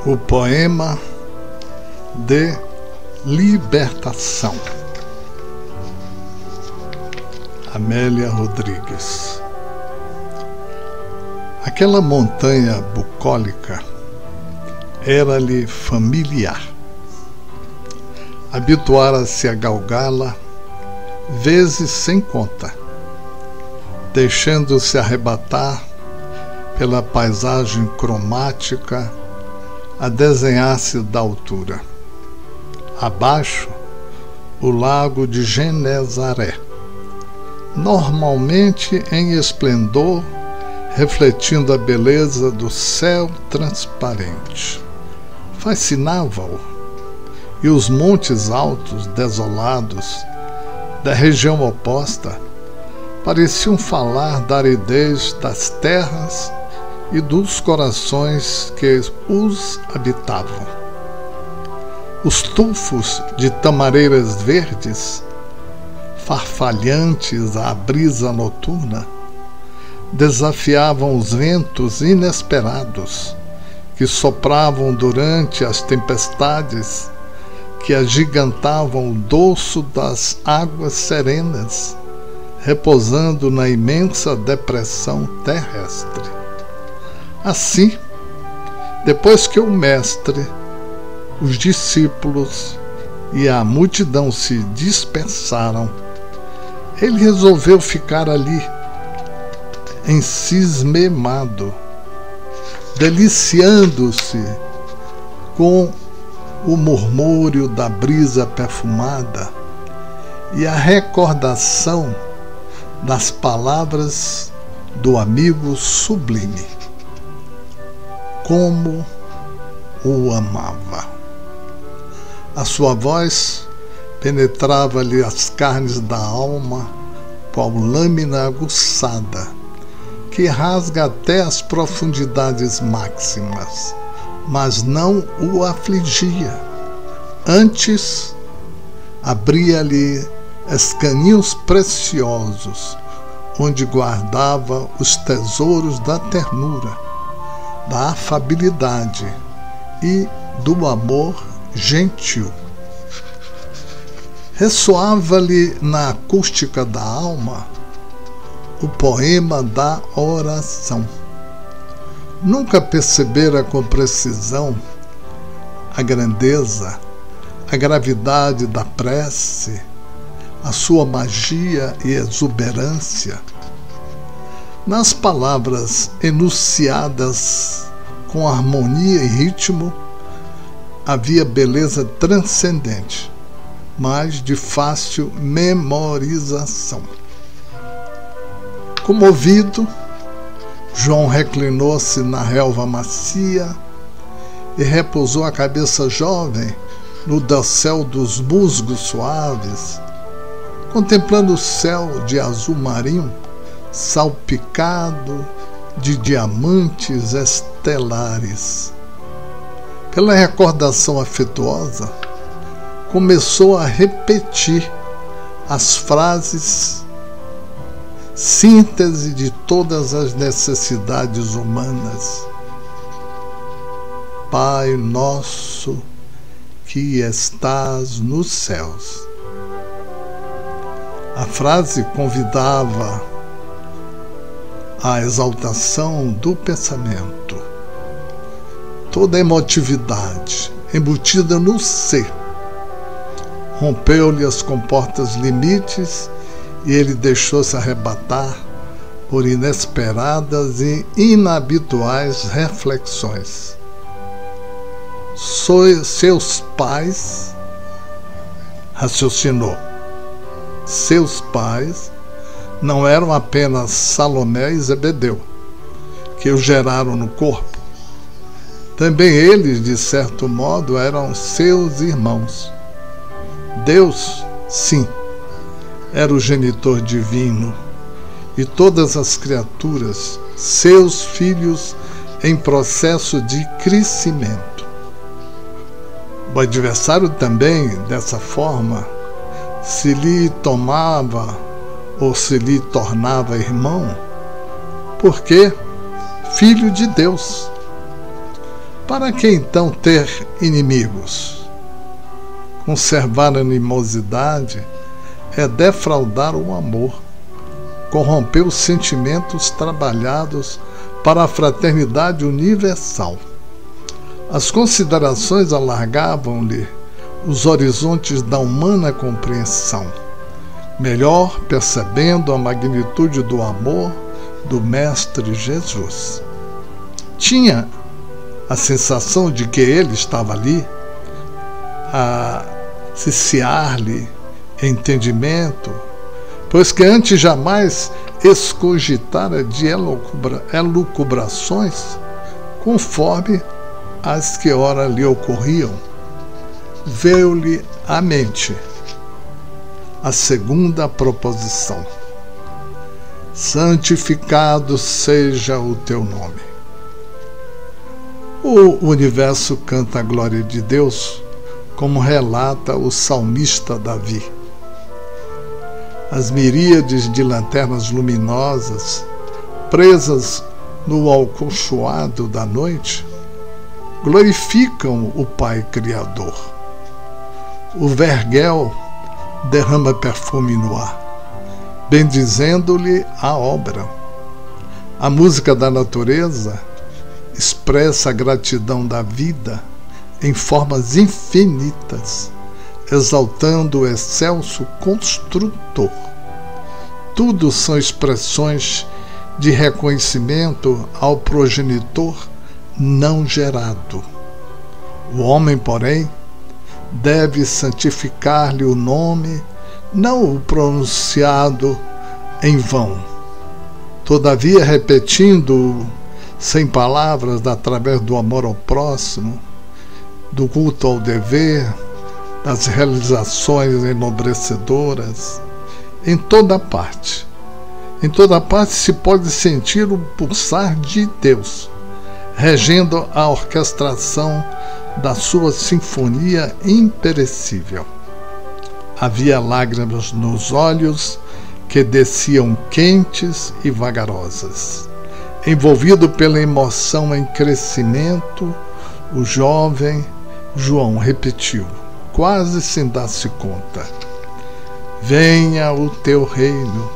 O poema de libertação. Amélia Rodrigues. Aquela montanha bucólica era-lhe familiar. Habituara-se a galgá-la vezes sem conta, deixando-se arrebatar pela paisagem cromática a desenhar-se da altura. Abaixo, o lago de Genezaré, normalmente em esplendor, refletindo a beleza do céu transparente. Fascinava-o, e os montes altos, desolados, da região oposta, pareciam falar da aridez das terras e dos corações que os habitavam. Os tufos de tamareiras verdes, farfalhantes à brisa noturna, desafiavam os ventos inesperados que sopravam durante as tempestades que agigantavam o dorso das águas serenas, repousando na imensa depressão terrestre. Assim, depois que o mestre, os discípulos e a multidão se dispersaram, ele resolveu ficar ali, encismado, deliciando-se com o murmúrio da brisa perfumada e a recordação das palavras do amigo sublime. Como o amava. A sua voz penetrava-lhe as carnes da alma, qual lâmina aguçada, que rasga até as profundidades máximas, mas não o afligia. Antes, abria-lhe escaninhos preciosos, onde guardava os tesouros da ternura, da afabilidade e do amor gentil. Ressoava-lhe na acústica da alma o poema da oração. Nunca percebera com precisão a grandeza, a gravidade da prece, a sua magia e exuberância. Nas palavras enunciadas com harmonia e ritmo, havia beleza transcendente, mas de fácil memorização. Comovido, João reclinou-se na relva macia e repousou a cabeça jovem no dossel dos musgos suaves, contemplando o céu de azul marinho salpicado de diamantes estelares. Pela recordação afetuosa, começou a repetir as frases síntese de todas as necessidades humanas. Pai nosso que estás nos céus. A frase convidava à exaltação do pensamento. Toda a emotividade embutida no ser rompeu-lhe as comportas limites e ele deixou-se arrebatar por inesperadas e inabituais reflexões. Seus pais, raciocinou, seus pais não eram apenas Salomé e Zebedeu, que o geraram no corpo. Também eles, de certo modo, eram seus irmãos. Deus, sim, era o genitor divino, e todas as criaturas, seus filhos em processo de crescimento. O adversário também, dessa forma, se lhe tomava ou se lhe tornava irmão, porque filho de Deus. Para que então ter inimigos? Conservar animosidade é defraudar o amor, corromper os sentimentos trabalhados para a fraternidade universal. As considerações alargavam-lhe os horizontes da humana compreensão, melhor percebendo a magnitude do amor do Mestre Jesus. Tinha a sensação de que ele estava ali a ciciar-lhe entendimento, pois que antes jamais escogitara de elucubrações conforme as que ora lhe ocorriam. Veio-lhe à mente a segunda proposição: santificado seja o teu nome. O universo canta a glória de Deus, como relata o salmista Davi. As miríades de lanternas luminosas, presas no alcochoado da noite, glorificam o Pai Criador. O vergel derrama perfume no ar, bendizendo-lhe a obra. A música da natureza expressa a gratidão da vida em formas infinitas, exaltando o excelso construtor. Tudo são expressões de reconhecimento ao progenitor não gerado. O homem, porém, deve santificar-lhe o nome, não o pronunciado em vão. Todavia, repetindo-o sem palavras, através do amor ao próximo, do culto ao dever, das realizações enobrecedoras, em toda parte se pode sentir o pulsar de Deus, regendo a orquestração da sua sinfonia imperecível. Havia lágrimas nos olhos que desciam quentes e vagarosas. Envolvido pela emoção em crescimento, o jovem João repetiu, quase sem dar-se conta: venha o teu reino.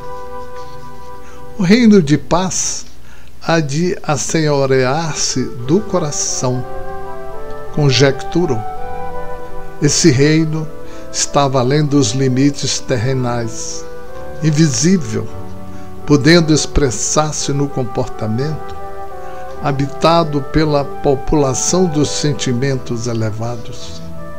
O reino de paz há de assenhorear-se do coração, conjecturou. Esse reino estava além dos limites terrenais, invisível, podendo expressar-se no comportamento, habitado pela população dos sentimentos elevados.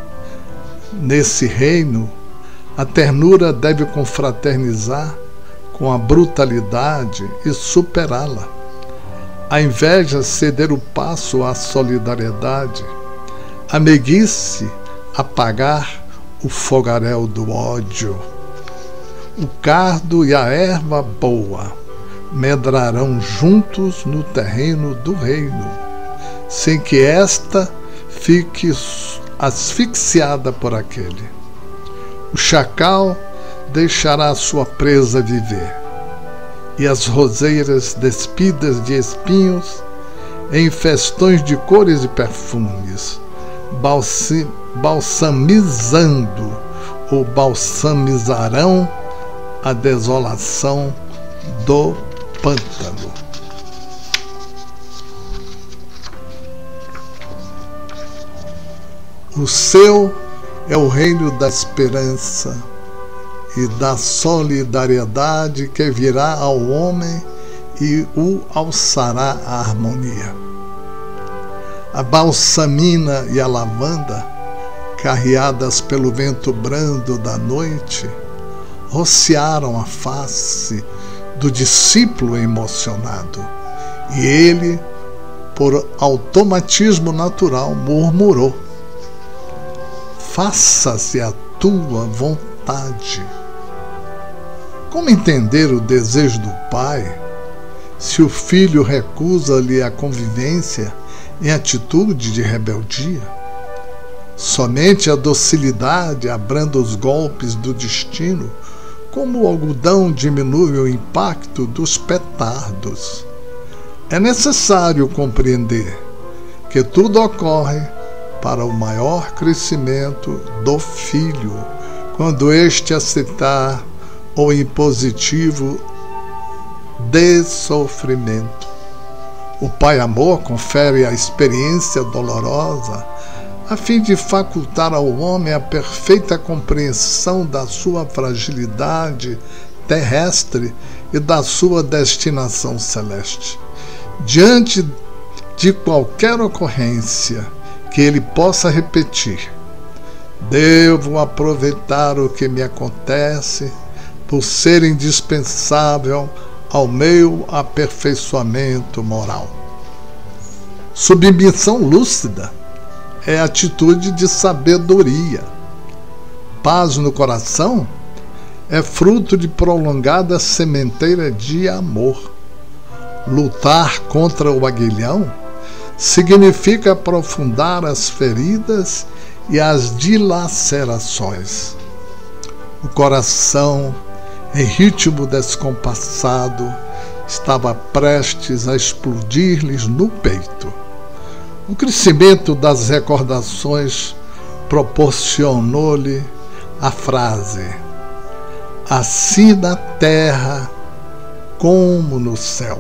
Nesse reino, a ternura deve confraternizar com a brutalidade e superá-la. A inveja ceder o passo à solidariedade, a meiguice apagar o fogaréu do ódio. O cardo e a erva boa medrarão juntos no terreno do reino, sem que esta fique asfixiada por aquele. O chacal deixará a sua presa viver, e as roseiras despidas de espinhos, em festões de cores e perfumes, balsamizando ou balsamizarão a desolação do pântano. O seu é o reino da esperança e da solidariedade que virá ao homem e o alçará à harmonia. A balsamina e a lavanda, carreadas pelo vento brando da noite, rociaram a face do discípulo emocionado, e ele, por automatismo natural, murmurou: faça-se a tua vontade. Como entender o desejo do pai se o filho recusa-lhe a convivência em atitude de rebeldia? Somente a docilidade abranda os golpes do destino, como o algodão diminui o impacto dos petardos. É necessário compreender que tudo ocorre para o maior crescimento do filho, quando este aceitar o impositivo de sofrimento. O Pai Amor confere a experiência dolorosa a fim de facultar ao homem a perfeita compreensão da sua fragilidade terrestre e da sua destinação celeste. Diante de qualquer ocorrência que ele possa repetir: devo aproveitar o que me acontece por ser indispensável ao meu aperfeiçoamento moral. Submissão lúcida é atitude de sabedoria. Paz no coração é fruto de prolongada sementeira de amor. Lutar contra o aguilhão significa aprofundar as feridas e as dilacerações. O coração, em ritmo descompassado, estava prestes a explodir-lhes no peito. O crescimento das recordações proporcionou-lhe a frase: assim na terra como no céu.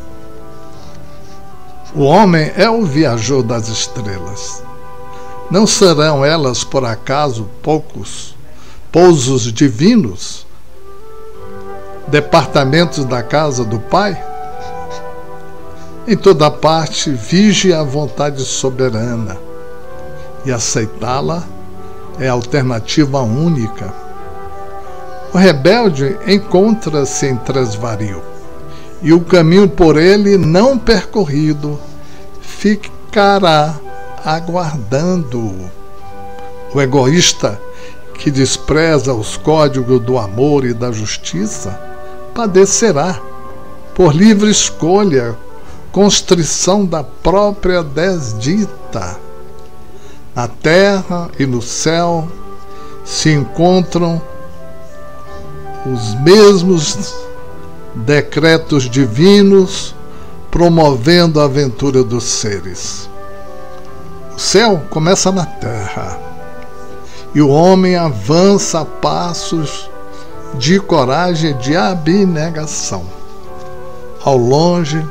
O homem é o viajor das estrelas. Não serão elas, por acaso, poucos pousos divinos, departamentos da casa do Pai? Em toda parte vige a vontade soberana, e aceitá-la é a alternativa única. O rebelde encontra-se em tresvario, e o caminho por ele não percorrido ficará aguardando-o. O egoísta, que despreza os códigos do amor e da justiça, padecerá, por livre escolha, constrição da própria desdita. Na terra e no céu se encontram os mesmos decretos divinos, promovendo a aventura dos seres. O céu começa na terra, e o homem avança a passos de coragem e de abnegação. Ao longe,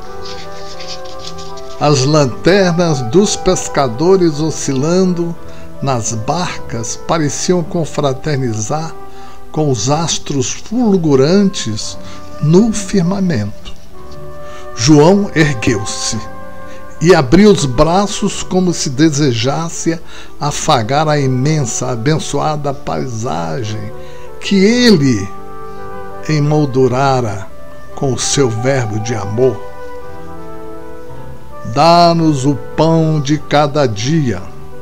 as lanternas dos pescadores oscilando nas barcas pareciam confraternizar com os astros fulgurantes no firmamento. João ergueu-se e abriu os braços como se desejasse afagar a imensa, abençoada paisagem que ele emoldurara com o seu verbo de amor. Dá-nos o pão de cada dia,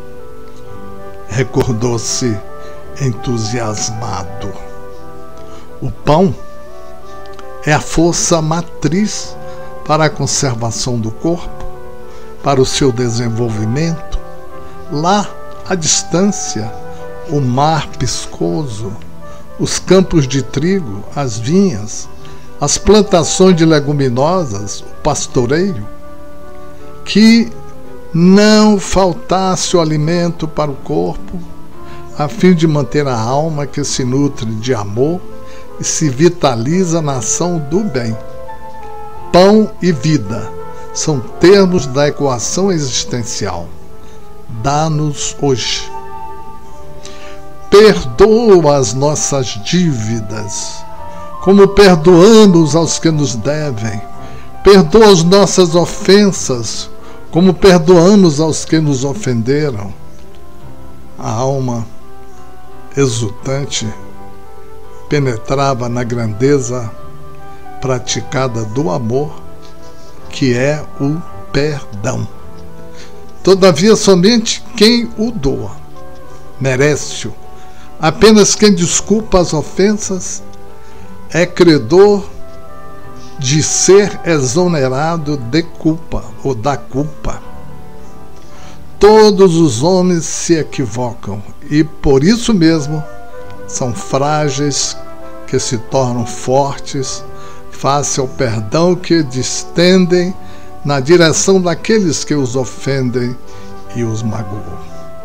recordou-se entusiasmado. O pão é a força matriz para a conservação do corpo, para o seu desenvolvimento. Lá, à distância, o mar piscoso, os campos de trigo, as vinhas, as plantações de leguminosas, o pastoreio. Que não faltasse o alimento para o corpo, a fim de manter a alma que se nutre de amor e se vitaliza na ação do bem. Pão e vida são termos da equação existencial. Dá-nos hoje. Perdoa as nossas dívidas, como perdoamos aos que nos devem. Perdoa as nossas ofensas, como perdoamos aos que nos ofenderam. A alma exultante penetrava na grandeza praticada do amor, que é o perdão. Todavia, somente quem o doa merece-o. Apenas quem desculpa as ofensas é credor de ser exonerado de culpa ou da culpa. Todos os homens se equivocam e, por isso mesmo, são frágeis que se tornam fortes face ao perdão que distendem na direção daqueles que os ofendem e os magoam.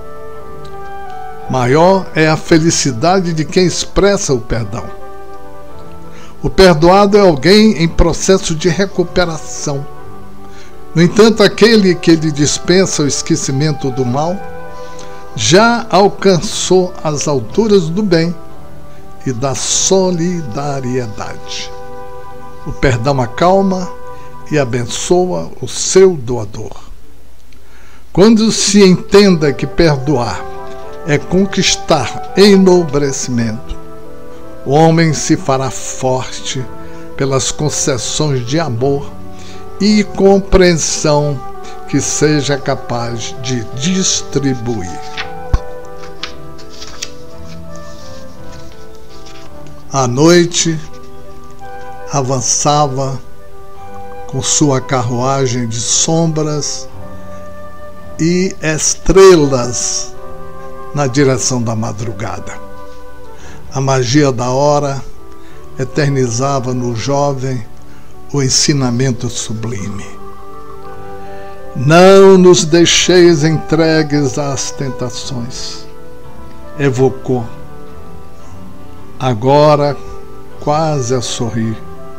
Maior é a felicidade de quem expressa o perdão. O perdoado é alguém em processo de recuperação. No entanto, aquele que lhe dispensa o esquecimento do mal já alcançou as alturas do bem e da solidariedade. O perdão acalma e abençoa o seu doador. Quando se entenda que perdoar é conquistar enobrecimento, o homem se fará forte pelas concessões de amor e compreensão que seja capaz de distribuir. A noite avançava com sua carruagem de sombras e estrelas na direção da madrugada. A magia da hora eternizava no jovem o ensinamento sublime. Não nos deixeis entregues às tentações, evocou, agora quase a sorrir.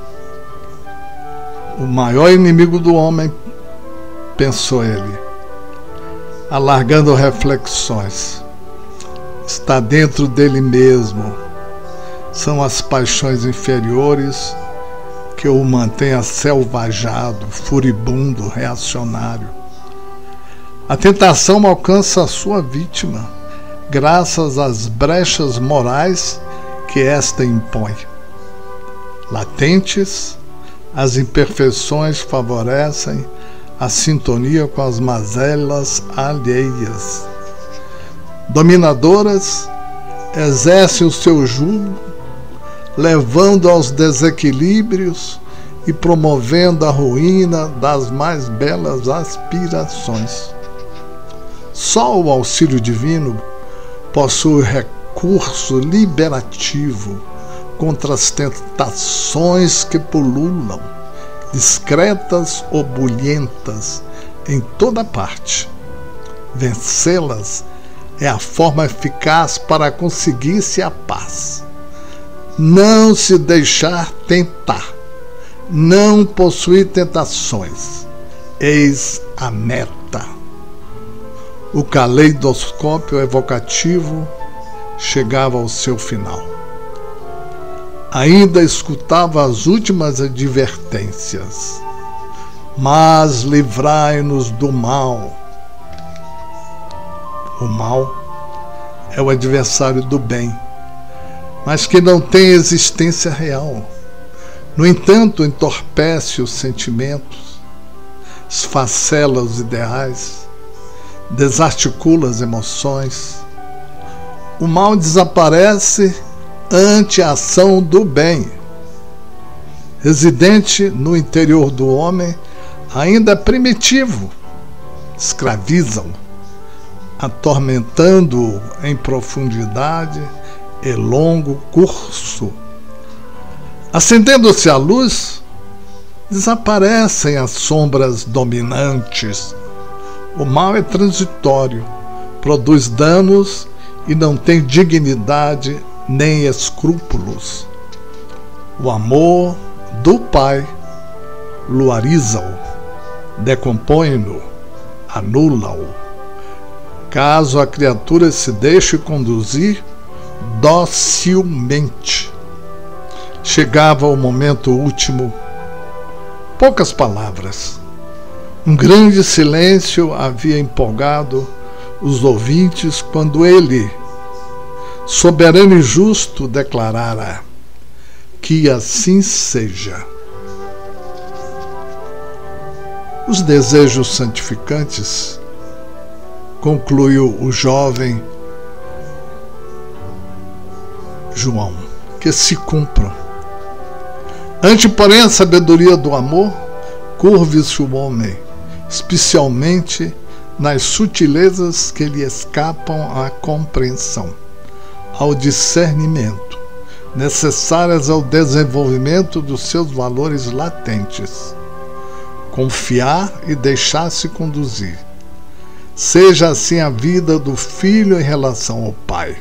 O maior inimigo do homem, pensou ele, alargando reflexões, está dentro dele mesmo. São as paixões inferiores que o mantêm aselvajado, furibundo, reacionário. A tentação alcança a sua vítima, graças às brechas morais que esta impõe. Latentes, as imperfeições favorecem a sintonia com as mazelas alheias. Dominadoras, exercem o seu jugo, levando aos desequilíbrios e promovendo a ruína das mais belas aspirações. Só o auxílio divino possui recurso liberativo contra as tentações que pululam, discretas ou bulhentas, em toda parte. Vencê-las é a forma eficaz para conseguir-se a paz. Não se deixar tentar, não possuir tentações, eis a meta. O caleidoscópio evocativo chegava ao seu final. Ainda escutava as últimas advertências. Mas livrai-nos do mal. O mal é o adversário do bem, mas que não tem existência real. No entanto, entorpece os sentimentos, esfacela os ideais, desarticula as emoções. O mal desaparece ante a ação do bem. Residente no interior do homem, ainda primitivo, escravizam, atormentando-o em profundidade e longo curso. Acendendo-se a luz, desaparecem as sombras dominantes. O mal é transitório, produz danos e não tem dignidade nem escrúpulos. O amor do Pai luariza-o, decompõe-no, anula-o. Caso a criatura se deixe conduzir docilmente. Chegava o momento último. Poucas palavras. Um grande silêncio havia empolgado os ouvintes quando ele, soberano e justo, declarara: que assim seja. Os desejos santificantes, concluiu o jovem João, que se cumpram. Ante, porém, a sabedoria do amor, curve-se o homem, especialmente nas sutilezas que lhe escapam à compreensão, ao discernimento, necessárias ao desenvolvimento dos seus valores latentes. confiar e deixar-se conduzir. Seja assim a vida do filho em relação ao pai.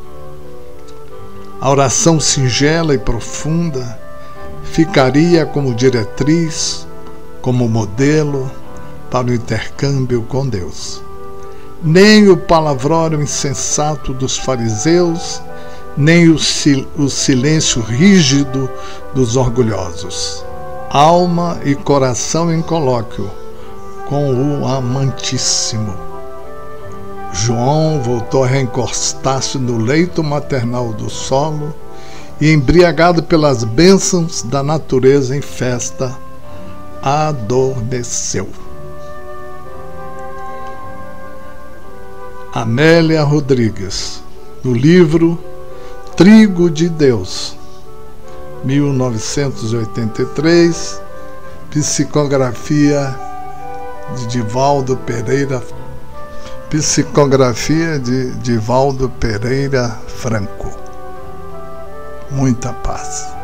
A oração singela e profunda ficaria como diretriz, como modelo para o intercâmbio com Deus. Nem o palavrório insensato dos fariseus, nem o silêncio rígido dos orgulhosos. Alma e coração em colóquio com o amantíssimo. João voltou a reencostar-se no leito maternal do solo e, embriagado pelas bênçãos da natureza em festa, adormeceu. Amélia Rodrigues, no livro Trigo de Deus, 1983, psicografia de Divaldo Pereira, Franco. Muita paz.